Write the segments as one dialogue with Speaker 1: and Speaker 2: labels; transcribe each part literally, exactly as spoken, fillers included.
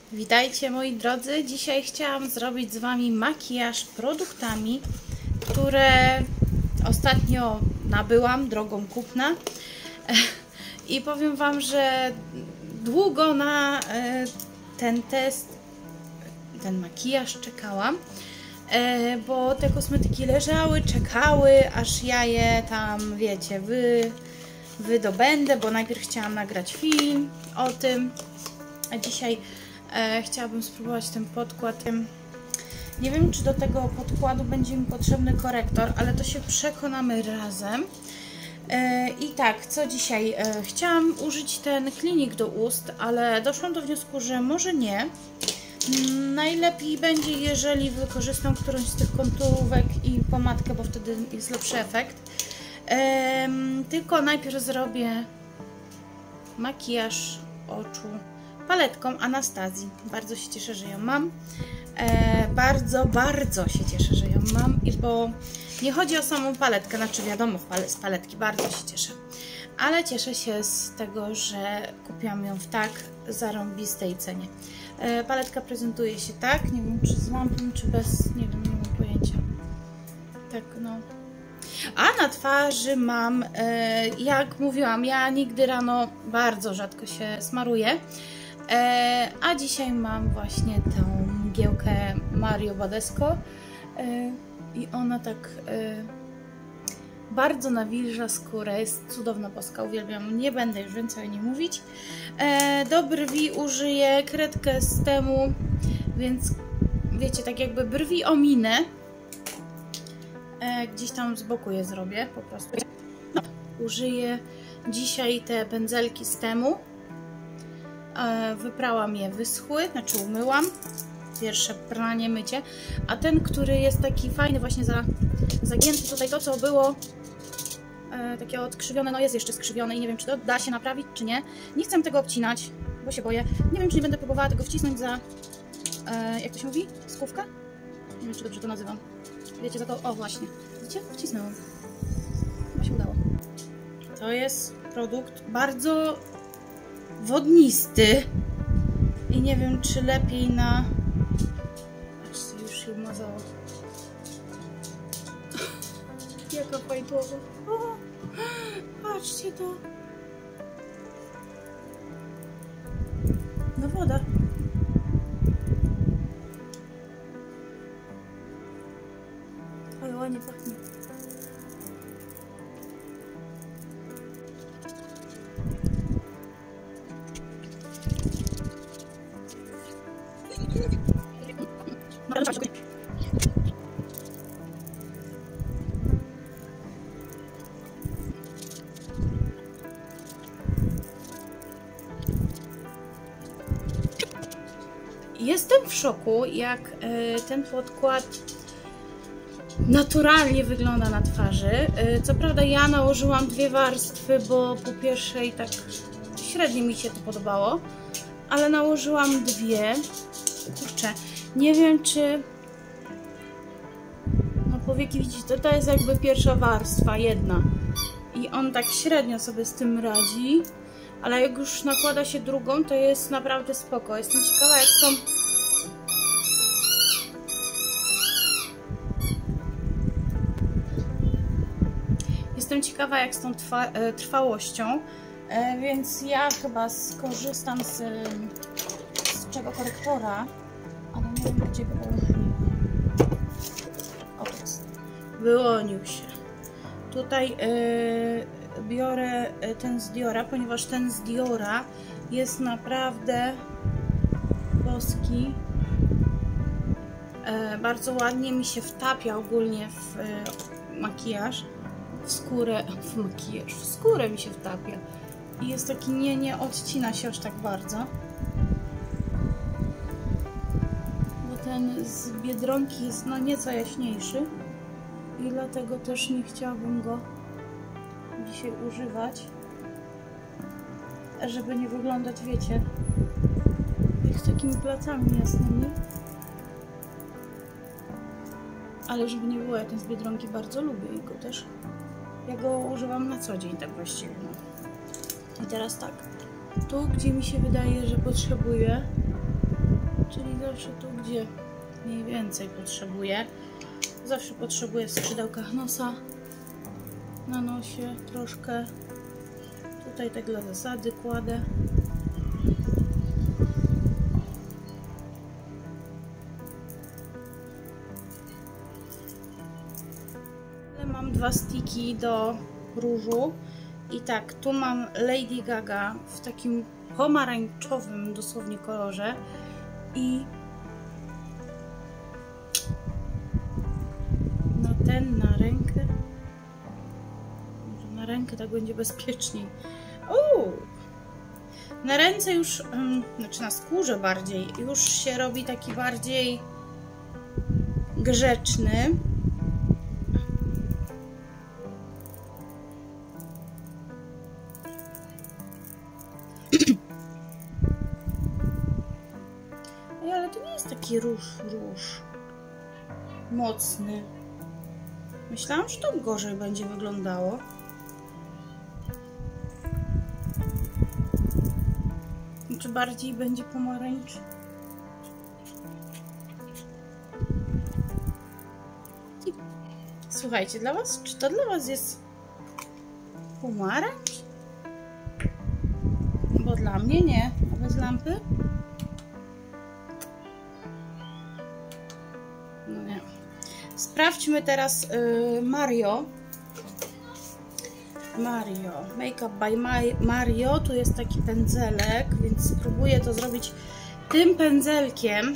Speaker 1: Witajcie moi drodzy, dzisiaj chciałam zrobić z Wami makijaż produktami, które ostatnio nabyłam drogą kupna i powiem Wam, że długo na ten test, ten makijaż czekałam, bo te kosmetyki leżały, czekały, aż ja je tam, wiecie, wy, wydobędę, bo najpierw chciałam nagrać film o tym, a dzisiaj E, chciałabym spróbować ten podkład. Nie wiem, czy do tego podkładu będzie mi potrzebny korektor, ale to się przekonamy razem. E, I tak, co dzisiaj? E, chciałam użyć ten klinik do ust, ale doszłam do wniosku, że może nie. Najlepiej będzie, jeżeli wykorzystam którąś z tych konturówek i pomadkę, bo wtedy jest lepszy efekt. E, tylko najpierw zrobię makijaż oczu paletką Anastazji. Bardzo się cieszę, że ją mam. E, bardzo, bardzo się cieszę, że ją mam. I bo nie chodzi o samą paletkę, znaczy wiadomo, z paletki bardzo się cieszę. Ale cieszę się z tego, że kupiłam ją w tak zarąbistej cenie. E, paletka prezentuje się tak, nie wiem czy z lampą, czy bez, nie wiem, nie mam pojęcia. Tak, no. A na twarzy mam, e, jak mówiłam, ja nigdy rano bardzo rzadko się smaruję. E, a dzisiaj mam właśnie tą mgiełkę Mario Badesco e, i ona tak e, bardzo nawilża skórę, jest cudowna, boska, uwielbiam, nie będę już więcej o niej mówić. E, do brwi użyję kredkę z temu, więc wiecie, tak jakby brwi ominę, e, gdzieś tam z boku je zrobię po prostu. No, użyję dzisiaj te pędzelki z temu. Wyprałam je, wyschły, znaczy umyłam. Pierwsze pranie, mycie. A ten, który jest taki fajny, właśnie za, zagięty tutaj, to co było e, takie odkrzywione, no jest jeszcze skrzywione i nie wiem, czy to da się naprawić, czy nie. Nie chcę tego obcinać, bo się boję. Nie wiem, czy nie będę próbowała tego wcisnąć za, e, jak to się mówi? Skówka? Nie wiem, czy dobrze to nazywam. Wiecie, za to, o właśnie. Widzicie? Wcisnęłam. Chyba się udało. To jest produkt bardzo wodnisty i nie wiem, czy lepiej na... Patrzcie, już się umazało. Jaka fajtowa. O, patrzcie to. No woda. Ale ładnie pachnie. Jestem w szoku, jak y, ten podkład naturalnie wygląda na twarzy. Y, co prawda ja nałożyłam dwie warstwy, bo po pierwszej tak średnio mi się to podobało, ale nałożyłam dwie. Kurczę, nie wiem, czy... No powieki widzicie, to, to jest jakby pierwsza warstwa, jedna. I on tak średnio sobie z tym radzi, ale jak już nakłada się drugą, to jest naprawdę spoko. Jestem ciekawa, jak są... Jestem ciekawa, jak z tą trwa... trwałością, e, więc ja chyba skorzystam z... z czego korektora, ale nie wiem, gdzie go położyłam. O, to jest. Wyłonił się. Tutaj yy, biorę ten z Diora, ponieważ ten z Diora jest naprawdę boski. Yy, bardzo ładnie mi się wtapia ogólnie w yy, makijaż, w skórę, w makijaż, w skórę mi się wtapia. I jest taki, nie, nie odcina się aż tak bardzo. Ten z Biedronki jest no nieco jaśniejszy i dlatego też nie chciałabym go dzisiaj używać, żeby nie wyglądać, wiecie, jak z takimi placami jasnymi, ale żeby nie było, ja ten z Biedronki bardzo lubię i go też, ja go używam na co dzień tak właściwie. No. I teraz tak, tu gdzie mi się wydaje, że potrzebuję czyli zawsze tu, gdzie mniej więcej potrzebuję. Zawsze potrzebuję w skrzydełkach nosa, na nosie troszkę. Tutaj tak dla zasady kładę. Mam dwa stiki do różu i tak, tu mam Lady Gaga w takim pomarańczowym dosłownie kolorze i no ten na rękę, może na rękę tak będzie bezpieczniej. Uuu. Na ręce już, um, znaczy na skórze bardziej, już się robi taki bardziej grzeczny. Ale to nie jest taki róż, róż mocny. Myślałam, że to gorzej będzie wyglądało. Czy bardziej będzie pomarańcz? I słuchajcie, dla was, czy to dla was jest pomarańcz? Bo dla mnie nie. A bez lampy? No nie. Sprawdźmy teraz yy, Mario. Mario. Makeup by Mario. Tu jest taki pędzelek, więc spróbuję to zrobić tym pędzelkiem.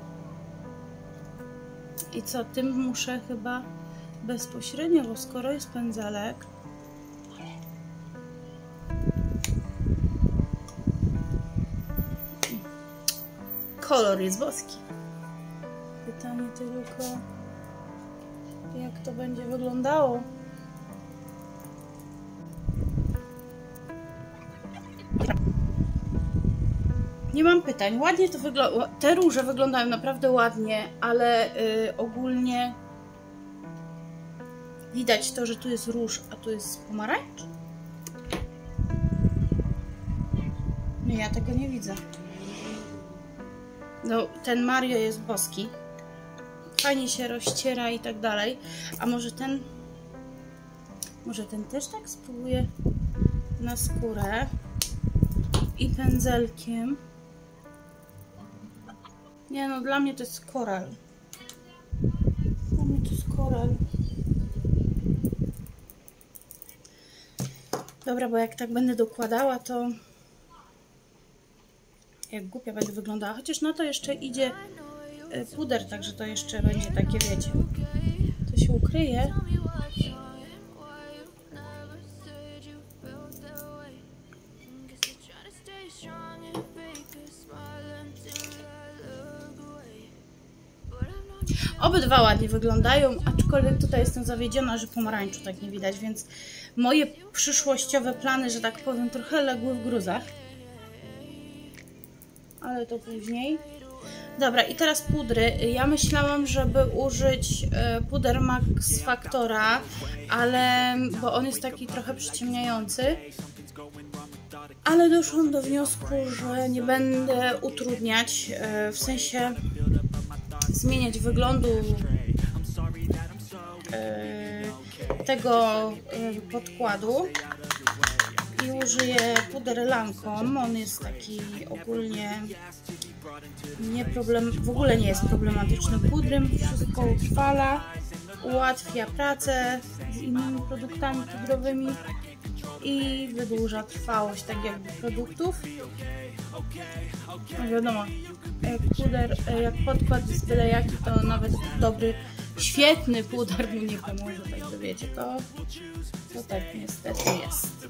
Speaker 1: I co? Tym muszę chyba bezpośrednio, bo skoro jest pędzelek, kolor jest boski. Pytanie tylko, jak to będzie wyglądało. Nie mam pytań. Ładnie to wygląda. Te róże wyglądają naprawdę ładnie, ale yy, ogólnie widać to, że tu jest róż, a tu jest pomarańcz. Nie, ja tego nie widzę. No, ten Mario jest boski. Fajnie się rozciera i tak dalej. A może ten... Może ten też tak spróbuję na skórę i pędzelkiem. Nie no, dla mnie to jest koral. Dla mnie to jest koral. Dobra, bo jak tak będę dokładała, to jak głupia będę wyglądała. Chociaż na to jeszcze idzie puder, także to jeszcze będzie takie, wiecie. To się ukryje. Obydwa ładnie wyglądają, aczkolwiek tutaj jestem zawiedziona, że pomarańczu tak nie widać, więc moje przyszłościowe plany, że tak powiem, trochę legły w gruzach. Ale to później. Dobra, i teraz pudry. Ja myślałam, żeby użyć puder Max Factora, ale bo on jest taki trochę przyciemniający. Ale doszłam do wniosku, że nie będę utrudniać, w sensie zmieniać wyglądu tego podkładu i użyję puder Lancome. On jest taki ogólnie nie problem, w ogóle nie jest problematycznym pudrem, wszystko utrwala, ułatwia pracę z innymi produktami pudrowymi i wydłuża trwałość tak jakby produktów. No wiadomo, jak puder, jak podkład jest byle jaki, to nawet dobry, świetny puder mu nie pomoże, także wiecie, to, to tak niestety jest.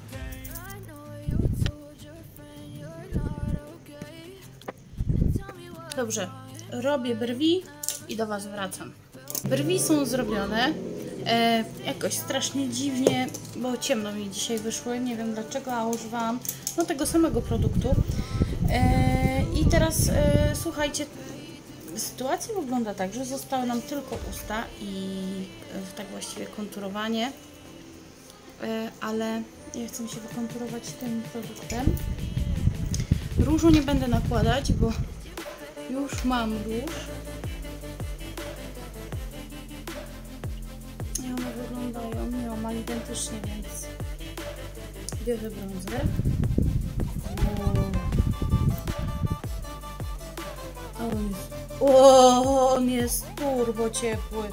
Speaker 1: Dobrze, robię brwi i do was wracam. Brwi są zrobione. E, jakoś strasznie dziwnie, bo ciemno mi dzisiaj wyszły, nie wiem dlaczego, a używałam no, tego samego produktu. E, I teraz e, słuchajcie, sytuacja wygląda tak, że zostały nam tylko usta i e, tak właściwie konturowanie, e, ale ja chcę się wykonturować tym produktem. Różu nie będę nakładać, bo Już mam róż. I one wyglądają nieomal identycznie, więc bierze brązę. O, on jest, o, on jest turbo ciepły.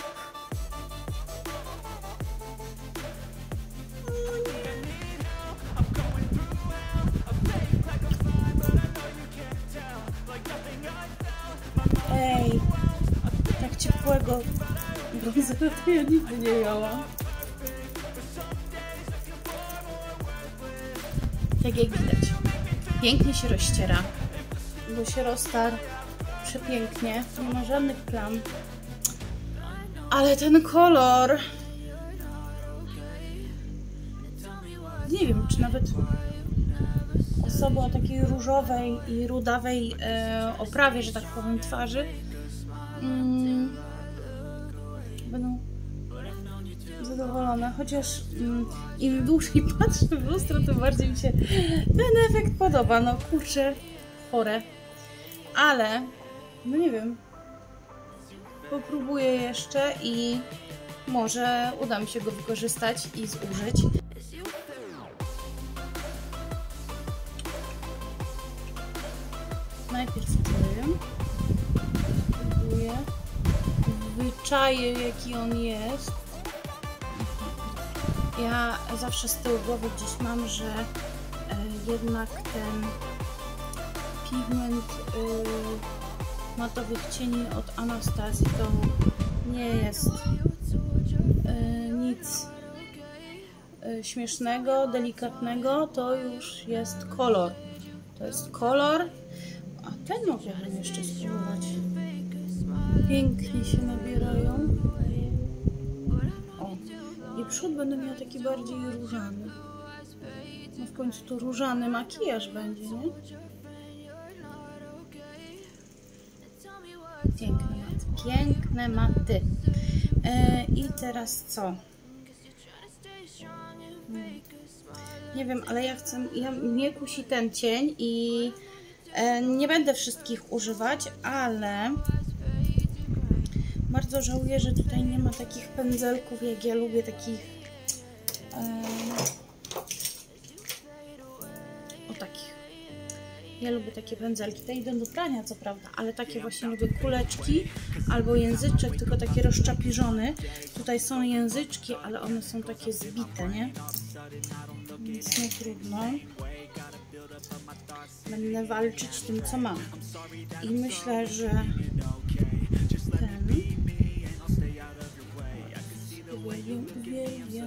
Speaker 1: Ej, tak ciepłego brązowego to ja nigdy nie miałam. Tak jak widać, pięknie się rozciera, bo się roztarł przepięknie, nie ma żadnych plam. Ale ten kolor, nie wiem, czy nawet osoby o takiej różowej i rudawej e, oprawie, że tak powiem, twarzy mm, będą zadowolone, chociaż mm, im dłużej patrzę w lustro, tym bardziej mi się ten efekt podoba. No kurczę, chore, ale no nie wiem, popróbuję jeszcze i może uda mi się go wykorzystać i zużyć. Najpierw tym próbuję, wyczaję jaki on jest. Ja zawsze z tyłu głowy gdzieś mam, że e, jednak ten pigment y, matowych cieni od Anastazji to nie jest y, nic y, śmiesznego, delikatnego, to już jest kolor. To jest kolor, a ten mogę jeszcze spróbować. Pięknie się nabierają. O, i przód będę miała taki bardziej różany. No w końcu to różany makijaż będzie, nie? Piękne maty, piękne maty. E, I teraz co? Hmm. Nie wiem, ale ja chcę, ja, mnie kusi ten cień i e, nie będę wszystkich używać, ale bardzo żałuję, że tutaj nie ma takich pędzelków, jak ja lubię, takich e, o takich. Ja lubię takie pędzelki. Te idą do prania, co prawda, ale takie właśnie lubię kuleczki albo języczek, tylko takie rozczapiżone. Tutaj są języczki, ale one są takie zbite, nie? Więc nie trudno. Będę walczyć tym, co mam. I myślę, że ten... Uwielbiam, uwielbiam.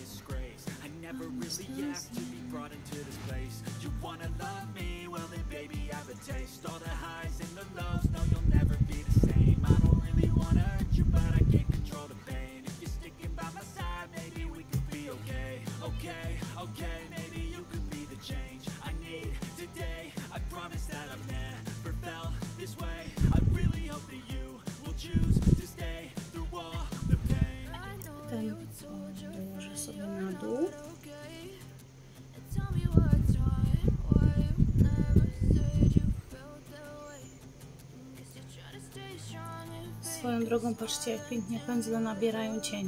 Speaker 1: Ten dołożę sobie na dół. Swoją drogą, patrzcie, jak pięknie pędzle nabierają cień.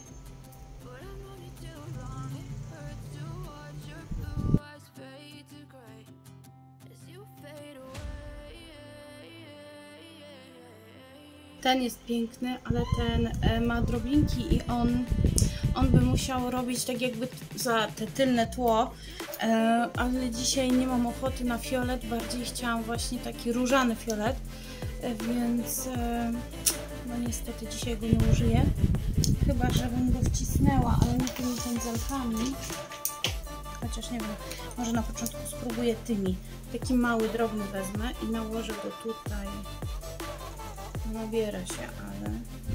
Speaker 1: Ten jest piękny, ale ten ma drobinki i on, on by musiał robić tak jakby za te tylne tło, ale dzisiaj nie mam ochoty na fiolet, bardziej chciałam właśnie taki różany fiolet, więc no niestety dzisiaj go nie użyję, chyba żebym go wcisnęła, ale nie tymi pędzelkami, chociaż nie wiem, może na początku spróbuję tymi, taki mały, drobny wezmę i nałożę go tutaj. Nabiera się, ale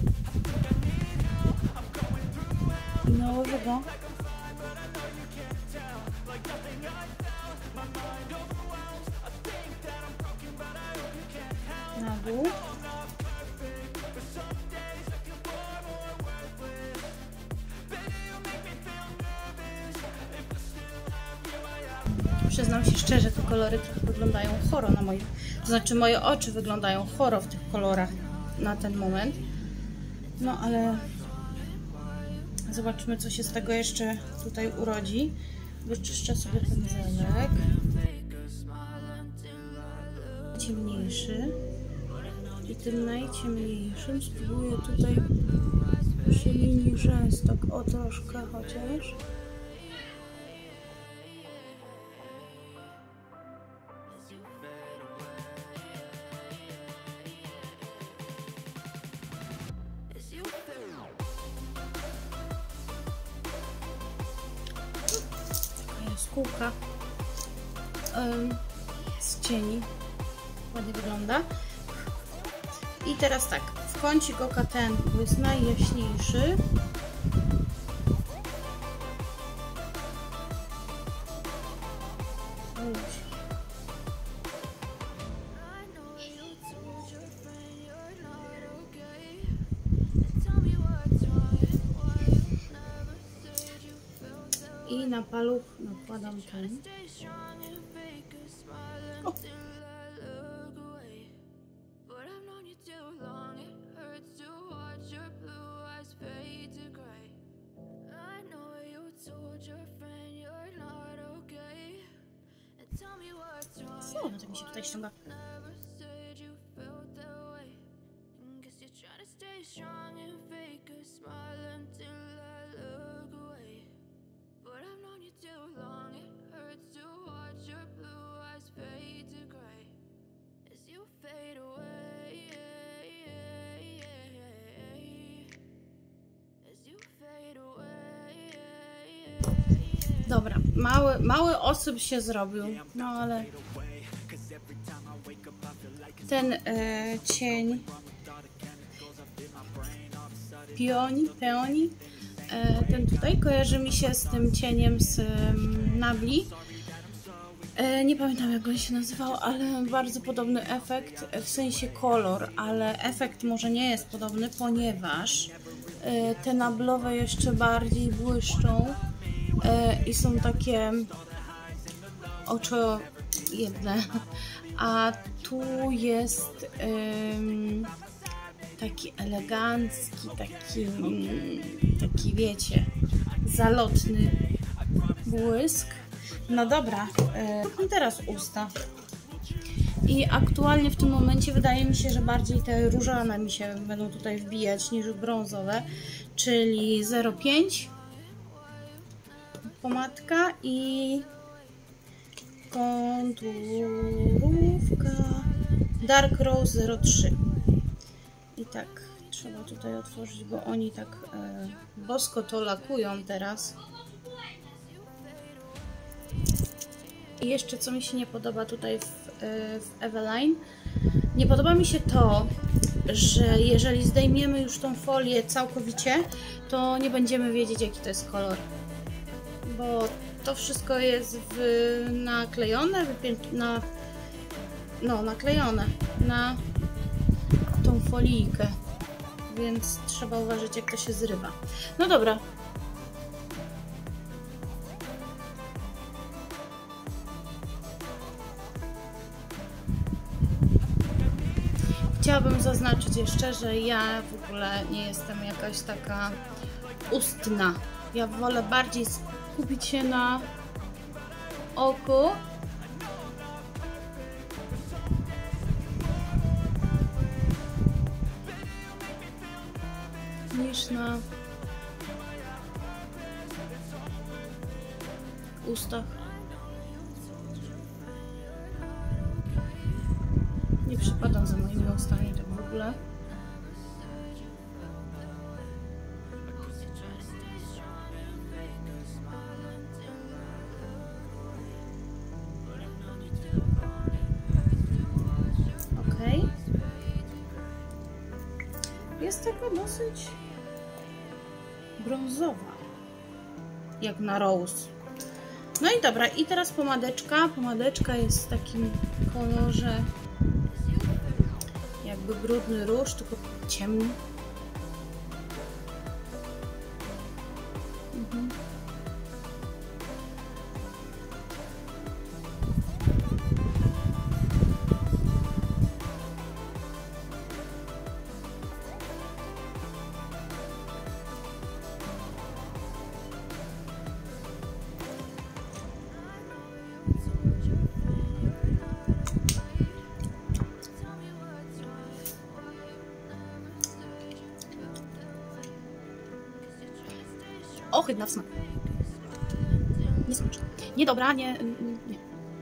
Speaker 1: i nałożę go na dół. Przyznam się szczerze, te kolory trochę wyglądają choro na moich To znaczy moje oczy wyglądają choro w tych kolorach na ten moment. No ale zobaczmy, co się z tego jeszcze tutaj urodzi. Wyczyszczę sobie pędzelek. Ciemniejszy. I tym najciemniejszym spróbuję tutaj przy linii rzęs, tak o troszkę chociaż. Taka jest kółka z cieni. Ładnie wygląda. I teraz tak, w kącik oka ten, bo jest najjaśniejszy. I na paluch nakładam ten. O. Co? No tak mi się tutaj ściąga. Dobra, mały, mały osób się zrobił, no ale ten e, cień pioni, peoni, e, ten tutaj kojarzy mi się z tym cieniem z um, Nabli. E, nie pamiętam, jak on się nazywał, ale bardzo podobny efekt, w sensie kolor, ale efekt może nie jest podobny, ponieważ e, te nablowe jeszcze bardziej błyszczą e, i są takie oczojebne, a tu jest um, taki elegancki, taki, taki wiecie, zalotny błysk. No dobra, yy, teraz usta. I aktualnie w tym momencie wydaje mi się, że bardziej te różane mi się będą tutaj wbijać niż brązowe, czyli zero przecinek pięć pomadka i konturówka Dark Rose zero przecinek trzy. I tak trzeba tutaj otworzyć, bo oni tak e, bosko to lakują teraz. I jeszcze co mi się nie podoba tutaj w, e, w Eveline, nie podoba mi się to, że jeżeli zdejmiemy już tą folię całkowicie, to nie będziemy wiedzieć, jaki to jest kolor. Bo to wszystko jest w, naklejone, na, no naklejone na tą folijkę, więc trzeba uważać, jak to się zrywa. No dobra. Chciałabym zaznaczyć jeszcze, że ja w ogóle nie jestem jakaś taka ustna. Ja wolę bardziej skupić się na oku niż na ustach. Nie przypadam za moimi ustami tak w ogóle. Ok. Jest taka dosyć brązowa, jak na rose. No i dobra, i teraz pomadeczka. Pomadeczka jest w takim kolorze jakby brudny róż, tylko ciemny. Mhm. ohydna w smaku. Niesmaczna. Niedobra, nie, nie.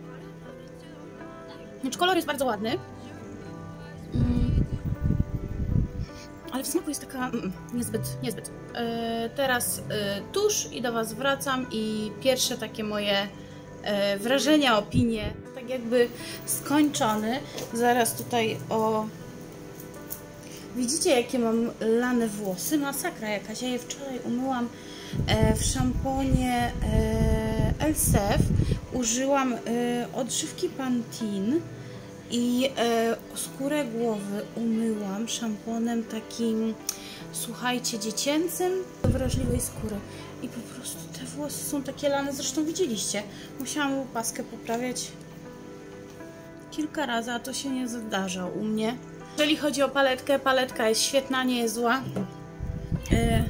Speaker 1: Znaczy kolor jest bardzo ładny. Mm. Ale w smaku jest taka mm, niezbyt, niezbyt. Yy, teraz yy, tusz i do Was wracam i pierwsze takie moje yy, wrażenia, opinie. Tak jakby skończony. Zaraz tutaj o... Widzicie, jakie mam lane włosy? Masakra jakaś. Ja je wczoraj umyłam e, w szamponie e, Elsef. Użyłam e, odżywki Pantene i e, skórę głowy umyłam szamponem takim, słuchajcie, dziecięcym do wrażliwej skóry. I po prostu te włosy są takie lane. Zresztą widzieliście. Musiałam opaskę poprawiać kilka razy, a to się nie zdarza u mnie. Jeżeli chodzi o paletkę, paletka jest świetna, nie jest zła. Yy,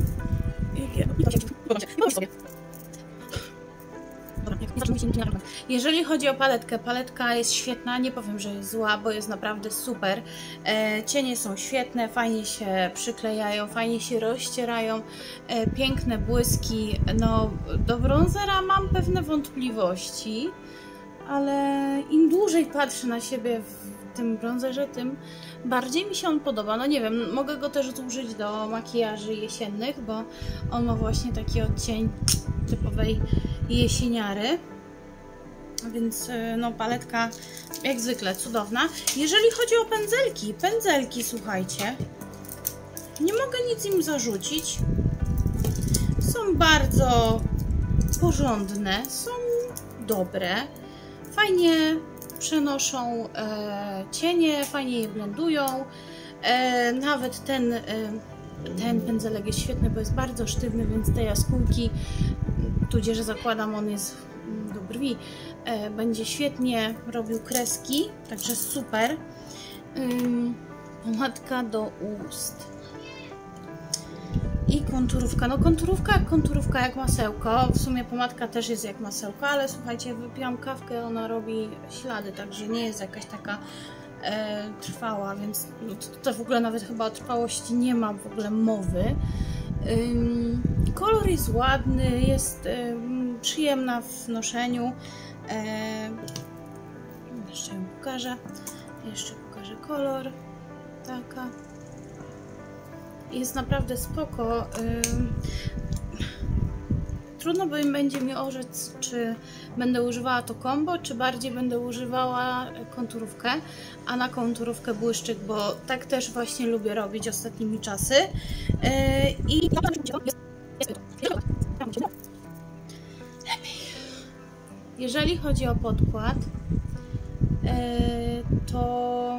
Speaker 1: Jeżeli chodzi o paletkę, paletka jest świetna, nie powiem, że jest zła, bo jest naprawdę super. E, cienie są świetne, fajnie się przyklejają, fajnie się rozcierają, e, piękne błyski. No, do bronzera mam pewne wątpliwości, ale im dłużej patrzę na siebie w tym bronzerze, tym bardziej mi się on podoba. No nie wiem, mogę go też zużyć do makijaży jesiennych, bo on ma właśnie taki odcień typowej jesieniary. Więc no paletka jak zwykle cudowna. Jeżeli chodzi o pędzelki, pędzelki, słuchajcie, nie mogę nic im zarzucić. Są bardzo porządne, są dobre, fajnie przenoszą e, cienie, fajnie je blendują. E, nawet ten, e, ten pędzelek jest świetny, bo jest bardzo sztywny, więc te jaskółki, tudzież zakładam, on jest do brwi, e, będzie świetnie robił kreski, także super. Ym, pomadka do ust. I konturówka. No konturówka jak konturówka, jak masełko. W sumie pomadka też jest jak masełko, ale słuchajcie, wypiłam kawkę, ona robi ślady, także nie jest jakaś taka e, trwała, więc no, to, to w ogóle nawet chyba o trwałości nie ma w ogóle mowy. Ym, kolor jest ładny, jest ym, przyjemna w noszeniu. E, jeszcze ją pokażę. Jeszcze pokażę kolor. Taka. Jest naprawdę spoko. Trudno by będzie mi orzec, czy będę używała to combo, czy bardziej będę używała konturówkę, a na konturówkę błyszczyk, bo tak też właśnie lubię robić ostatnimi czasy. I jeżeli chodzi o podkład, to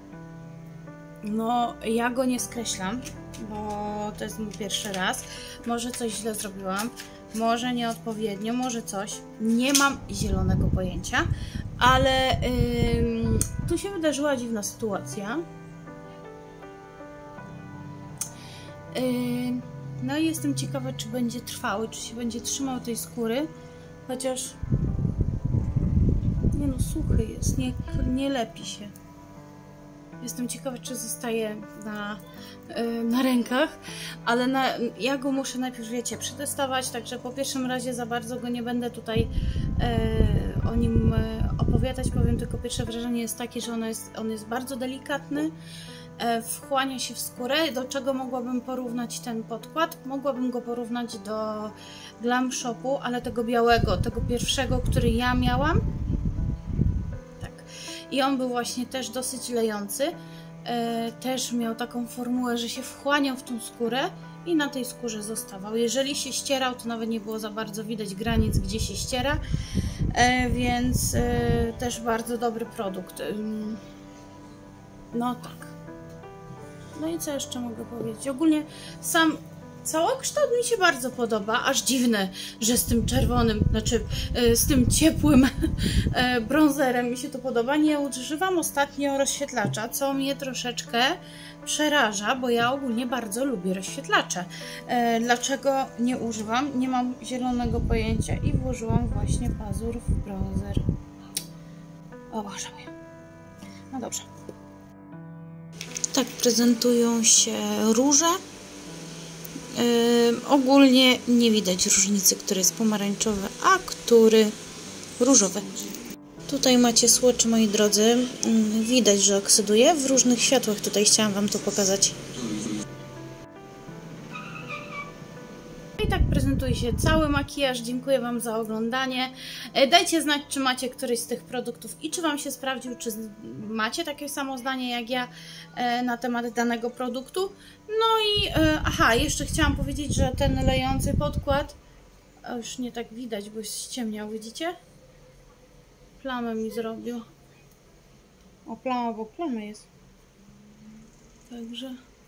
Speaker 1: no ja go nie skreślam, bo to jest mój pierwszy raz. Może coś źle zrobiłam, może nieodpowiednio, może coś. Nie mam zielonego pojęcia, ale yy, tu się wydarzyła dziwna sytuacja. Yy, no i jestem ciekawa, czy będzie trwały, czy się będzie trzymał tej skóry, chociaż nie no, suchy jest, nie, nie lepi się. Jestem ciekawa, czy zostaje na, yy, na rękach, ale na, ja go muszę najpierw, wiecie, przetestować, także po pierwszym razie za bardzo go nie będę tutaj yy, o nim yy, opowiadać, powiem tylko, pierwsze wrażenie jest takie, że ono jest, on jest bardzo delikatny, yy, wchłania się w skórę. Do czego mogłabym porównać ten podkład? Mogłabym go porównać do Glam Shopu, ale tego białego, tego pierwszego, który ja miałam. I on był właśnie też dosyć lejący, e, też miał taką formułę, że się wchłaniał w tą skórę i na tej skórze zostawał. Jeżeli się ścierał, to nawet nie było za bardzo widać granic, gdzie się ściera, e, więc e, też bardzo dobry produkt. No tak. No i co jeszcze mogę powiedzieć? Ogólnie sam całokształt mi się bardzo podoba, aż dziwne, że z tym czerwonym, znaczy z tym ciepłym brązerem mi się to podoba. Nie używam ostatnio rozświetlacza, co mnie troszeczkę przeraża, bo ja ogólnie bardzo lubię rozświetlacze. Dlaczego nie używam? Nie mam zielonego pojęcia i włożyłam właśnie pazur w brązer. O Boże mój. No dobrze. Tak prezentują się róże. Yy, ogólnie nie widać różnicy, który jest pomarańczowy, a który różowy. Tutaj macie słodczy, moi drodzy. Yy, widać, że oksyduje. W różnych światłach tutaj chciałam Wam to pokazać. I tak prezentuje się cały makijaż. Dziękuję Wam za oglądanie. Dajcie znać, czy macie któryś z tych produktów i czy Wam się sprawdził, czy macie takie samo zdanie jak ja na temat danego produktu. No i aha, jeszcze chciałam powiedzieć, że ten lejący podkład, a już nie tak widać, bo ściemniał, widzicie? Plamę mi zrobił. O, plama, bo plamy jest. Także...